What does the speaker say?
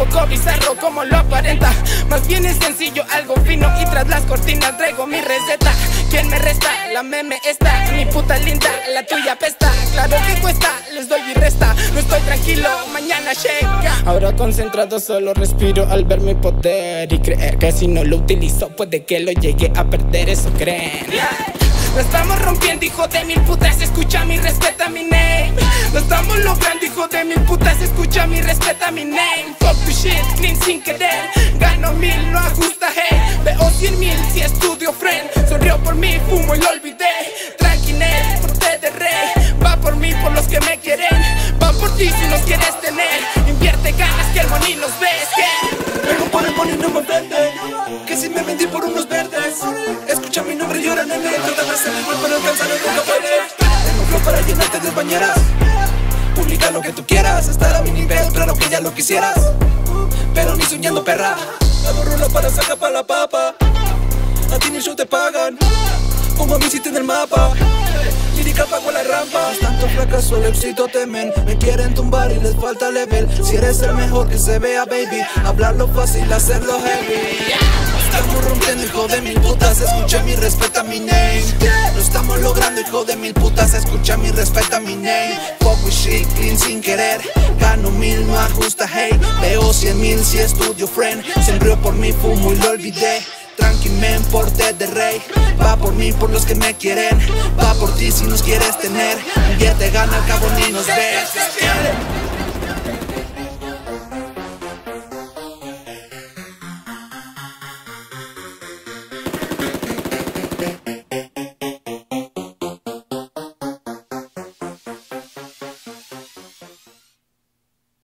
poco bizarro como lo aparenta. Más bien es sencillo, algo fino, y tras las cortinas traigo mi receta. ¿Quién me resta? La meme esta, mi puta linda, la tuya pesta. Claro que cuesta, les doy y resta. No estoy tranquilo, mañana shake. Ahora concentrado solo respiro al ver mi poder y creer que si no lo utilizo puede que lo llegue a perder, eso creen. Lo estamos rompiendo, hijo de mil putas, escucha mi, respeta mi name. Lo estamos logrando, hijo de mil putas, escucha mi, respeta mi name. Fuck tu shit, clean sin querer. Gano 1000, no ajusta, hey. Veo 100.000 si estudio friend. Sonrió por mí, fumo y lo olvidé. Tranquilé, porté de rey. Va por mí, por los que me quieren. Va por ti si nos quieres tener. Invierte ganas que el money nos ves, que vengo por el money, no me venden. Que si me vendí por unos verdes. Escucha mi nombre y lloran en el trata de ser igual, pero alcanzar nunca puedes. Tengo flow para llenarte de bañeras. Publica lo que tú quieras, estar a mi nivel, claro que ya lo quisieras. Pero ni soñando, perra. Hago rulo para sacar pa' la papa. A ti ni show te pagan. Pongo a mi sitio en el mapa. Lírica pago la rampa. Tanto fracaso, el éxito temen. Me quieren tumbar y les falta level. Si eres el mejor que se vea, baby. Hablarlo fácil, hacerlo heavy. Estamos rompiendo, hijo de mil putas, escucha mi, respeta mi name. Lo estamos logrando, hijo de mil putas, escucha mi, respeta mi name. Fuck with shit, clean sin querer. Gano 1000, no ajusta, hey. Veo 100.000 si estudio friend. Siempre por mí, fumo y lo olvidé. Tranqui men, porte de rey. Va por mí, por los que me quieren. Va por ti si nos quieres tener. Invierte, gana, al cabo ni nos ves.